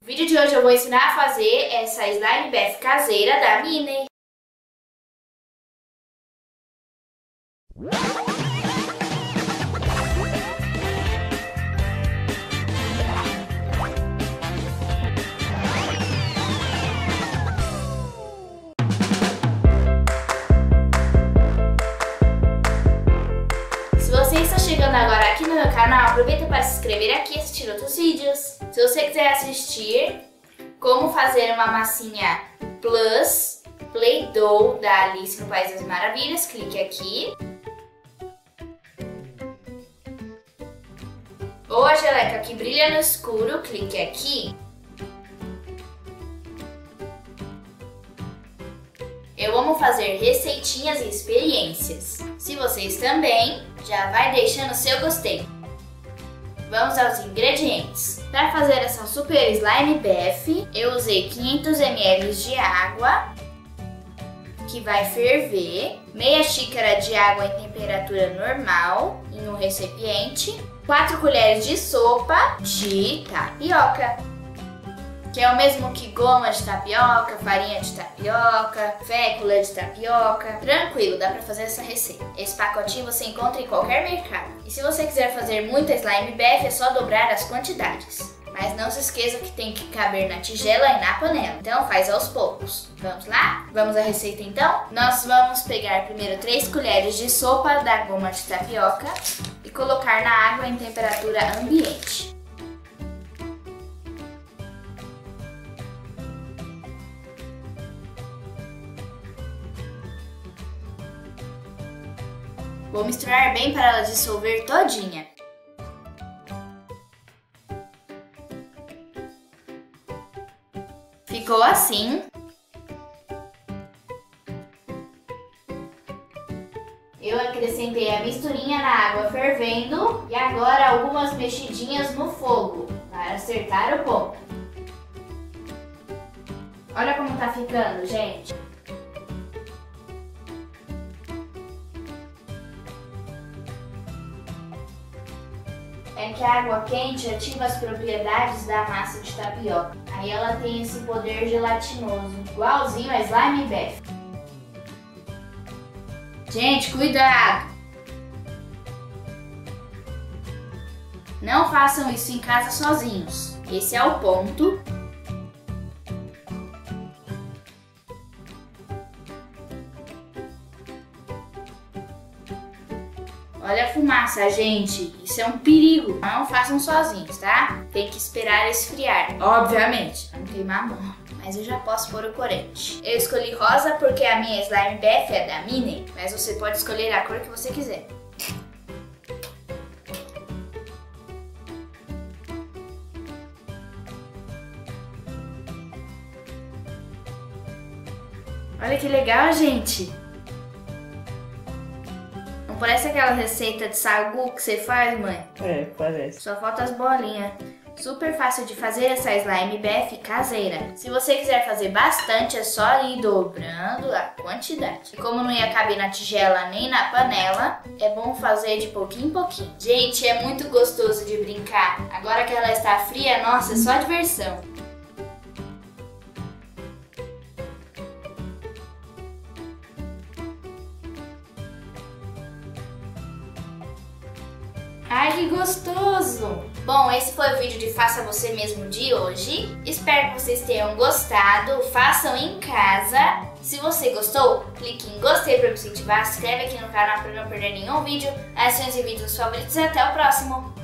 vídeo de hoje eu vou ensinar a fazer essa slime bath caseira da Minnie. Se você está chegando agora aqui no meu canal, aproveita para se inscrever aqui e assistir outros vídeos. Se você quiser assistir como fazer uma massinha plus Play-Doh da Alice no País das Maravilhas, clique aqui. Ou a geleca que brilha no escuro, clique aqui. Eu amo fazer receitinhas e experiências. Se vocês também, já vai deixando seu gostei. Vamos aos ingredientes. Para fazer essa super slime bath, eu usei 500 ml de água, que vai ferver, meia xícara de água em temperatura normal, em um recipiente, 4 colheres de sopa de tapioca, que é o mesmo que goma de tapioca, farinha de tapioca, fécula de tapioca. Tranquilo, dá pra fazer essa receita. Esse pacotinho você encontra em qualquer mercado. E se você quiser fazer muita slime bath, é só dobrar as quantidades. Mas não se esqueça que tem que caber na tigela e na panela. Então faz aos poucos. Vamos lá? Vamos à receita então? Nós vamos pegar primeiro 3 colheres de sopa da goma de tapioca e colocar na água em temperatura ambiente. Vou misturar bem para ela dissolver todinha. Ficou assim. Eu acrescentei a misturinha na água fervendo e agora algumas mexidinhas no fogo para acertar o ponto. Olha como tá ficando, gente. É que a água quente ativa as propriedades da massa de tapioca. Aí ela tem esse poder gelatinoso, igualzinho a slime bath. Gente, cuidado! Não façam isso em casa sozinhos. Esse é o ponto. Olha a fumaça, gente. Isso é um perigo. Não façam sozinhos, tá? Tem que esperar esfriar. Obviamente, pra não queimar a mão. Mas eu já posso pôr o corante. Eu escolhi rosa porque a minha slime bath é da Minnie. Mas você pode escolher a cor que você quiser. Olha que legal, gente. Parece aquela receita de sagu que você faz, mãe? É, parece. Só falta as bolinhas. Super fácil de fazer essa slime bath caseira. Se você quiser fazer bastante, é só ir dobrando a quantidade. E como não ia caber na tigela nem na panela, é bom fazer de pouquinho em pouquinho. Gente, é muito gostoso de brincar. Agora que ela está fria, nossa, é só diversão. Ai, que gostoso! Bom, esse foi o vídeo de Faça Você Mesmo de hoje. Espero que vocês tenham gostado. Façam em casa. Se você gostou, clique em gostei para me incentivar. Se inscreve aqui no canal para não perder nenhum vídeo. Adicione os vídeos favoritos e até o próximo.